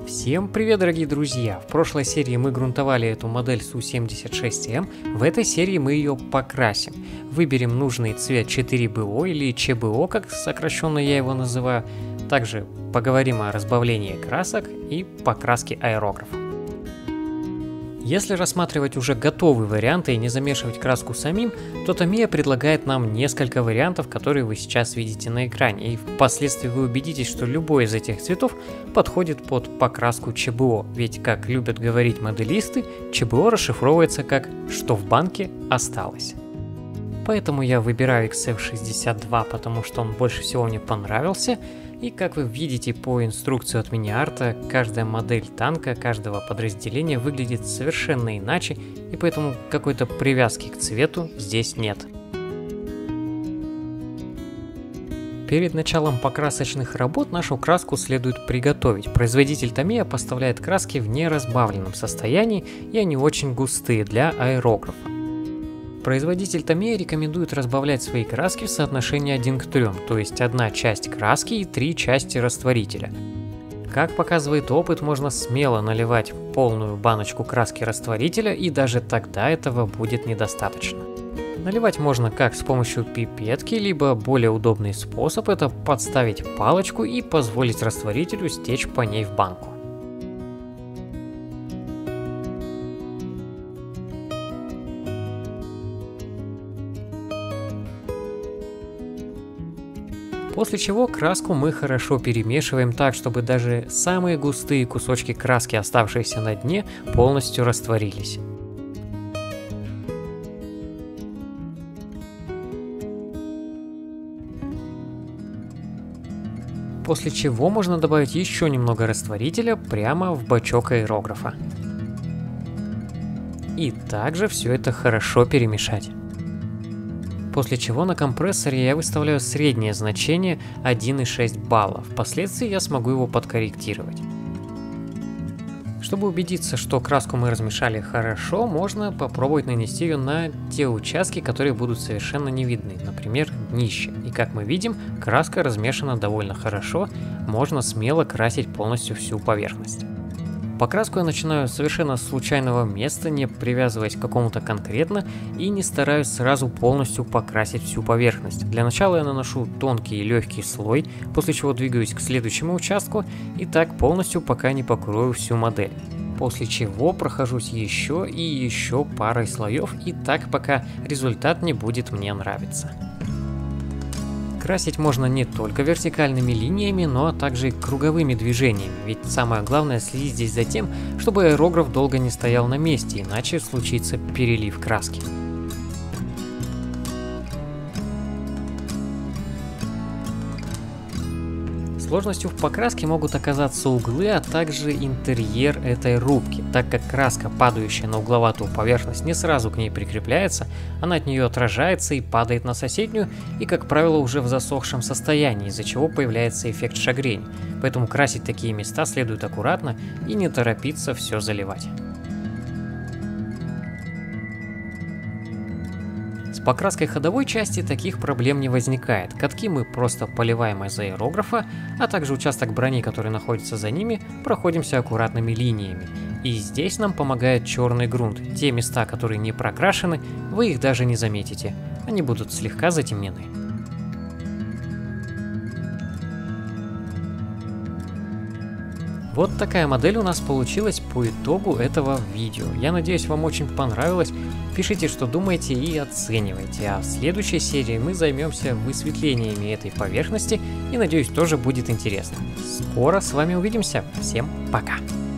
Всем привет, дорогие друзья! В прошлой серии мы грунтовали эту модель Су-76М, в этой серии мы ее покрасим. Выберем нужный цвет 4БО или ЧБО, как сокращенно я его называю. Также поговорим о разбавлении красок и покраске аэрографа. Если рассматривать уже готовые варианты и не замешивать краску самим, то Tamiya предлагает нам несколько вариантов, которые вы сейчас видите на экране, и впоследствии вы убедитесь, что любой из этих цветов подходит под покраску ЧБО, ведь, как любят говорить моделисты, ЧБО расшифровывается как «что в банке осталось». Поэтому я выбираю XF62, потому что он больше всего мне понравился. И как вы видите по инструкции от Мини-Арта, каждая модель танка, каждого подразделения выглядит совершенно иначе, и поэтому какой-то привязки к цвету здесь нет. Перед началом покрасочных работ нашу краску следует приготовить. Производитель Tamiya поставляет краски в неразбавленном состоянии, и они очень густые для аэрографа. Производитель Tamiya рекомендует разбавлять свои краски в соотношении 1 к 3, то есть 1 часть краски и 3 части растворителя. Как показывает опыт, можно смело наливать полную баночку краски растворителя, и даже тогда этого будет недостаточно. Наливать можно как с помощью пипетки, либо более удобный способ – это подставить палочку и позволить растворителю стечь по ней в банку. После чего краску мы хорошо перемешиваем так, чтобы даже самые густые кусочки краски, оставшиеся на дне, полностью растворились. После чего можно добавить еще немного растворителя прямо в бачок аэрографа. И также все это хорошо перемешать. После чего на компрессоре я выставляю среднее значение 1,6 балла. Впоследствии я смогу его подкорректировать. Чтобы убедиться, что краску мы размешали хорошо, можно попробовать нанести ее на те участки, которые будут совершенно не видны, например, днище. И как мы видим, краска размешана довольно хорошо, можно смело красить полностью всю поверхность. Покраску я начинаю совершенно с случайного места, не привязываясь к какому-то конкретно, и не стараюсь сразу полностью покрасить всю поверхность. Для начала я наношу тонкий и легкий слой, после чего двигаюсь к следующему участку, и так полностью, пока не покрою всю модель. После чего прохожусь еще и еще парой слоев, и так пока результат не будет мне нравиться. Красить можно не только вертикальными линиями, но также и круговыми движениями, ведь самое главное следить здесь за тем, чтобы аэрограф долго не стоял на месте, иначе случится перелив краски. Сложностью в покраске могут оказаться углы, а также интерьер этой рубки, так как краска, падающая на угловатую поверхность, не сразу к ней прикрепляется, она от нее отражается и падает на соседнюю, и, как правило, уже в засохшем состоянии, из-за чего появляется эффект шагрень. Поэтому красить такие места следует аккуратно и не торопиться все заливать. С покраской ходовой части таких проблем не возникает. Катки мы просто поливаем из аэрографа, а также участок брони, который находится за ними, проходимся аккуратными линиями. И здесь нам помогает черный грунт. Те места, которые не прокрашены, вы их даже не заметите. Они будут слегка затемнены. Вот такая модель у нас получилась по итогу этого видео. Я надеюсь, вам очень понравилось. Пишите, что думаете, и оценивайте. А в следующей серии мы займемся высветлениями этой поверхности и, надеюсь, тоже будет интересно. Скоро с вами увидимся. Всем пока!